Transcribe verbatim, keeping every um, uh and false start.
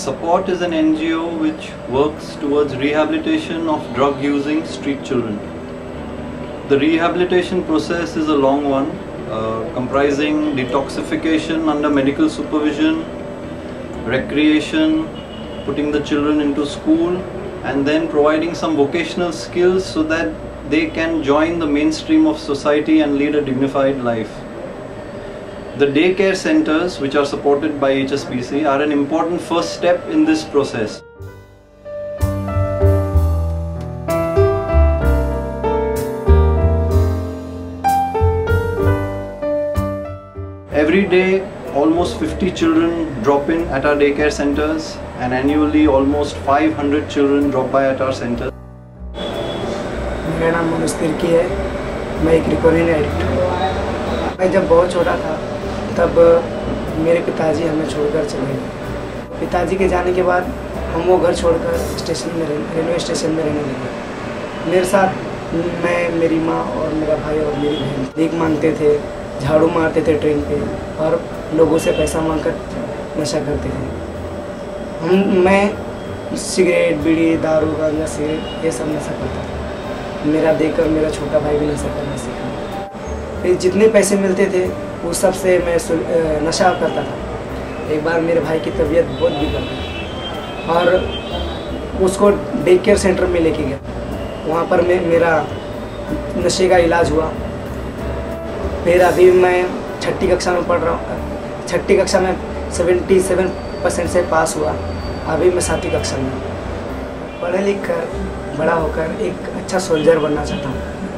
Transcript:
Support is an N G O which works towards rehabilitation of drug-using street children. The rehabilitation process is a long one, uh, comprising detoxification under medical supervision, recreation, putting the children into school, and then providing some vocational skills so that they can join the mainstream of society and lead a dignified life. The daycare centers, which are supported by H S B C, are an important first step in this process. Every day, almost fifty children drop in at our daycare centers, and annually almost five hundred children drop by at our centers. मेरा नाम मनोज तिर्की है। मैं एक recovery addict हूँ। मैं जब बहुत छोटा था तब मेरे पिताजी हमें छोड़कर चले गए। पिताजी के जाने के बाद हम वो घर छोड़कर स्टेशन में रेलवे स्टेशन में रहने लगे। मेरे साथ मैं, मेरी माँ और मेरा भाई और मेरी बहन भीख मांगते थे, झाड़ू मारते थे ट्रेन पे और लोगों से पैसा मांगकर नशा करते थे। हम मैं सिगरेट, बीड़ी, दारू, गांजा, सिगरेट ये सब नशा करता था। मेरा देखकर मेरा छोटा भाई भी नशा करना सीखा। फिर जितने पैसे मिलते थे वो सब से मैं नशा करता था। एक बार मेरे भाई की तबीयत बहुत बिगड़ गई और उसको डे केयर सेंटर में लेके गया। वहाँ पर मैं मेरा नशे का इलाज हुआ। फिर अभी मैं छठी कक्षा में पढ़ रहा हूँ। छठी कक्षा में सत्तासी परसेंट से पास हुआ। अभी मैं सातवीं कक्षा में पढ़े लिख कर बड़ा होकर एक अच्छा सोल्जर बनना चाहता हूँ।